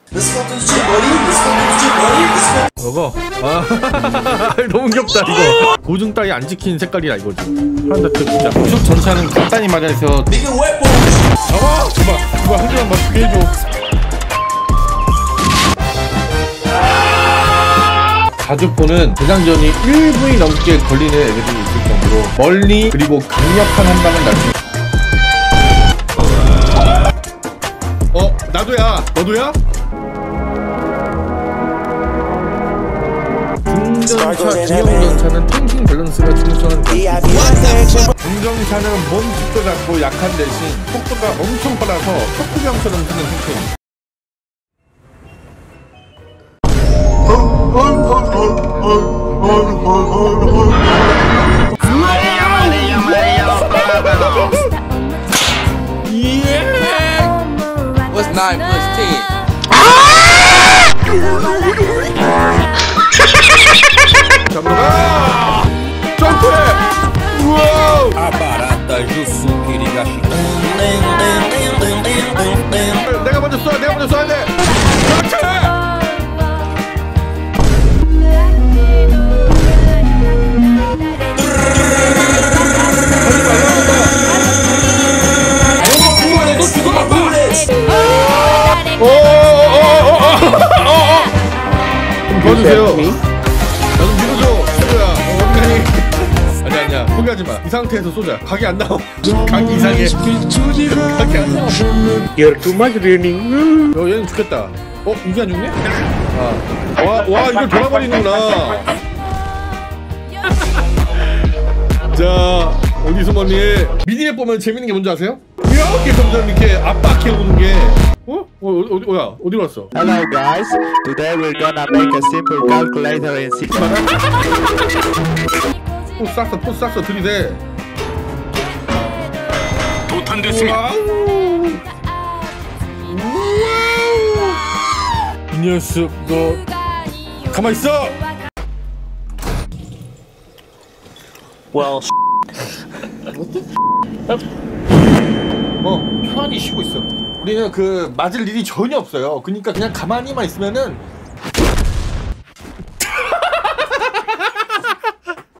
저거 너무 귀엽다 이거. 고중 따위 안 지킨 색깔이라 이거지. 한다트 진짜 우측 전차는 간단히 말해서 잡아! 그거 한 개만 맞추게 해줘. 가주포는 대장전이 1분이 넘게 걸리는 애들이 있을 정도로 멀리 그리고 강력한 한 방을 날 수 있어. 나도야! 너도야? 중전차, 중형전차는 탱킹 밸런스가 중요한 중전차는 몸 집도 작고 약한 대신 속도가 엄청 빨라서 척구병처럼 쓰는 탱킹. What's 9 plus 10? 점프해! 우와! A barata Jussu Kirigashi. 내가 먼저 쏴야 돼! 그렇지! 좀 도와주세요. 나 좀 밀어줘. 친구야. 어떡하니? 아니야. 포기하지마. 이 상태에서 쏘자. 각이 안 나와. 각이 이상해. 각이 안 나와. You're too much running. 얘는 죽겠다. 이게 안 죽네? 와 이걸 돌아버리는구나. 자, 어디서 뭐니? 미니맵 보면 재밌는 게 뭔지 아세요? 이렇게 점점 이렇게 압박해 오는 게 어디로 갔어? Hello guys, today we're gonna make a simple calculator in 6 또 쌌어 들이대. 도탄됐습니다. 이 녀석 너 가만 있어. Well, 편안히 쉬고 있어. 우리는 그 맞을 일이 전혀 없어요. 그러니까 그냥 가만히만 있으면은